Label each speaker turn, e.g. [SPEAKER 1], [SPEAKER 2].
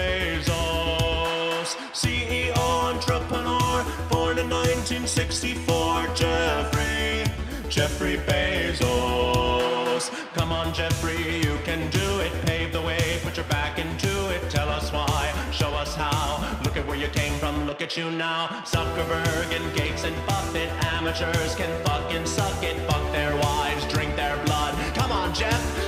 [SPEAKER 1] Bezos, CEO, entrepreneur, born in 1964. Jeffrey Bezos. Come on, Jeffrey, you can do it. Pave the way, put your back into it. Tell us why, show us how. Look at where you came from, look at you now. Zuckerberg and Gates and Buffett, amateurs can fucking suck it. Fuck their wives, drink their blood. Come on, Jeff.